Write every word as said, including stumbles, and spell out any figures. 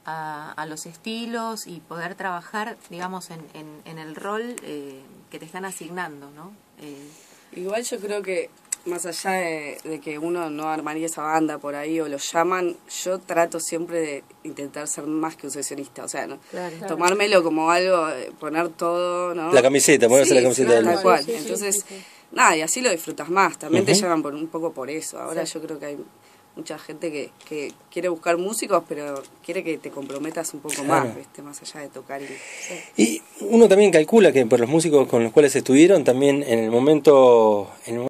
a, a los estilos y poder trabajar, digamos, en, en, en el rol eh, que te están asignando, ¿no? Eh, Igual yo creo que más allá de, de que uno no armaría esa banda por ahí o lo llaman, yo trato siempre de intentar ser más que un sesionista, o sea, ¿no? Claro. Tomármelo como algo, poner todo, ¿no? La camiseta, ponerse sí, la camiseta sí, del tal lugar. cual. Sí, sí, Entonces, sí, sí. nada, y así lo disfrutas más, también Uh-huh. te llaman por un poco por eso. Ahora Sí. yo creo que hay mucha gente que, que quiere buscar músicos, pero quiere que te comprometas un poco Claro. más, ¿viste? Más allá de tocar y... Sí. Y uno también calcula que por los músicos con los cuales estuvieron, también en el momento... En el